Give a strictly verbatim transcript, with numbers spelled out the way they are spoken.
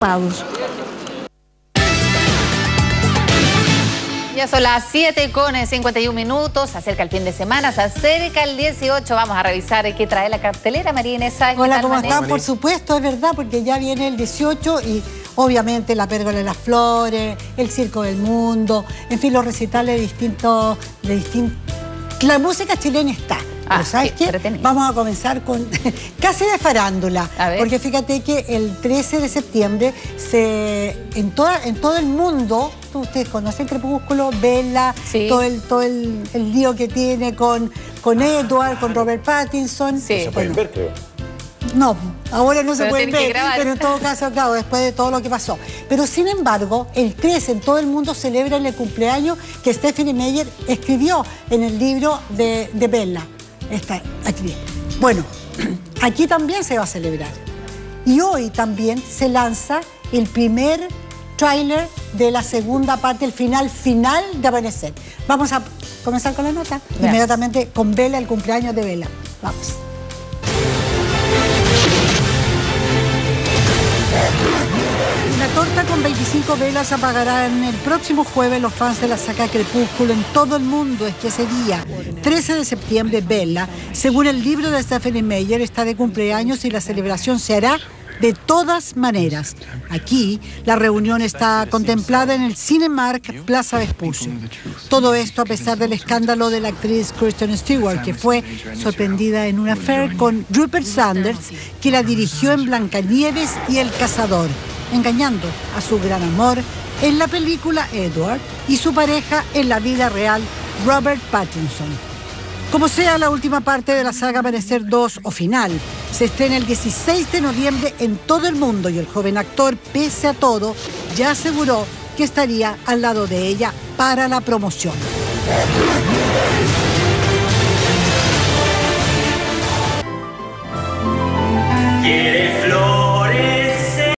Power. Ya son las siete con cincuenta y un minutos, se acerca el fin de semana, se acerca el dieciocho, vamos a revisar qué trae la cartelera. María Inés Sáenz. Hola, ¿cómo están? Por supuesto, es verdad, porque ya viene el dieciocho y obviamente la Pérgola de las Flores, el Circo del Mundo, en fin, los recitales de distintos... De distintos... La música chilena está. Ah, ¿Pero sabes sí, qué? Vamos a comenzar con casi de farándula. Porque fíjate que el trece de septiembre se, en, toda, en todo el mundo, ustedes conocen Crepúsculo, Bella, sí. todo, el, todo el, el lío que tiene con, con Edward, con Robert Pattinson. Sí. Se pueden bueno, ver, creo. No, ahora no se pero pueden ver, pero en todo caso, claro, después de todo lo que pasó. Pero sin embargo, el trece en todo el mundo celebran el cumpleaños que Stephenie Meyer escribió en el libro de, de Bella. Está aquí. Bueno, aquí también se va a celebrar. Y hoy también se lanza el primer tráiler de la segunda parte, el final final de Amanecer. Vamos a comenzar con la nota. Yes. Inmediatamente con Bella, el cumpleaños de Bella. Vamos. La torta con veinticinco velas apagarán el próximo jueves los fans de la saga Crepúsculo en todo el mundo. Es que ese día, trece de septiembre, Bella, según el libro de Stephenie Meyer, está de cumpleaños y la celebración se hará de todas maneras. Aquí, la reunión está contemplada en el Cinemark Plaza Vespucio. Todo esto a pesar del escándalo de la actriz Kristen Stewart, que fue sorprendida en un affair con Rupert Sanders, que la dirigió en Blancanieves y El Cazador, engañando a su gran amor en la película Edward y su pareja en la vida real, Robert Pattinson. Como sea, la última parte de la saga Amanecer dos o final se estrena el dieciséis de noviembre en todo el mundo y el joven actor, pese a todo, ya aseguró que estaría al lado de ella para la promoción.